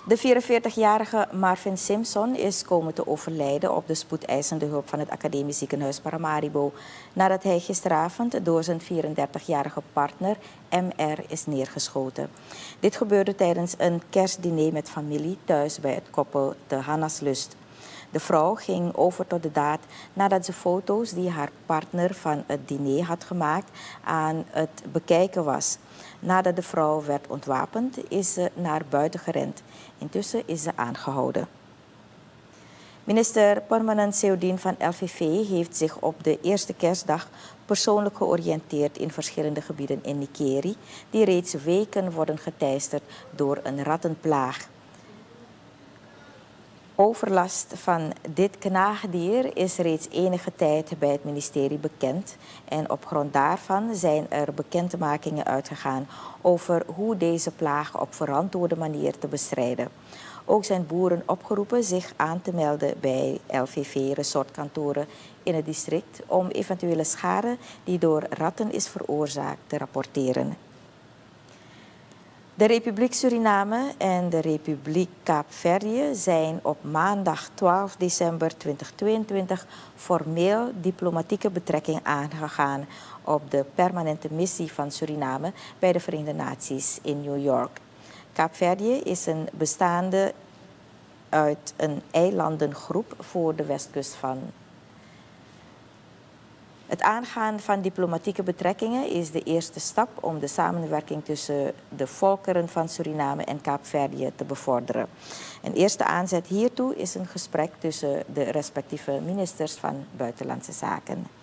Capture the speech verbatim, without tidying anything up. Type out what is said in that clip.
De vierenveertigjarige Marvin Simpson is komen te overlijden op de spoedeisende hulp van het Academisch Ziekenhuis Paramaribo, nadat hij gisteravond door zijn vierendertigjarige partner M R is neergeschoten. Dit gebeurde tijdens een kerstdiner met familie thuis bij het koppel te Hannaslust. De vrouw ging over tot de daad nadat ze foto's die haar partner van het diner had gemaakt aan het bekijken was. Nadat de vrouw werd ontwapend, is ze naar buiten gerend. Intussen is ze aangehouden. Minister Permanent Seudien van L V V heeft zich op de eerste kerstdag persoonlijk georiënteerd in verschillende gebieden in Nikeri, die reeds weken worden geteisterd door een rattenplaag. Overlast van dit knaagdier is reeds enige tijd bij het ministerie bekend en op grond daarvan zijn er bekendmakingen uitgegaan over hoe deze plaag op verantwoorde manier te bestrijden. Ook zijn boeren opgeroepen zich aan te melden bij L V V-resortkantoren in het district om eventuele schade die door ratten is veroorzaakt te rapporteren. De Republiek Suriname en de Republiek Kaapverdië zijn op maandag twaalf december tweeduizend tweeëntwintig formeel diplomatieke betrekking aangegaan op de permanente missie van Suriname bij de Verenigde Naties in New York. Kaapverdië is een bestaande uit een eilandengroep voor de westkust van. Het aangaan van diplomatieke betrekkingen is de eerste stap om de samenwerking tussen de volkeren van Suriname en Kaapverdië te bevorderen. Een eerste aanzet hiertoe is een gesprek tussen de respectieve ministers van Buitenlandse Zaken.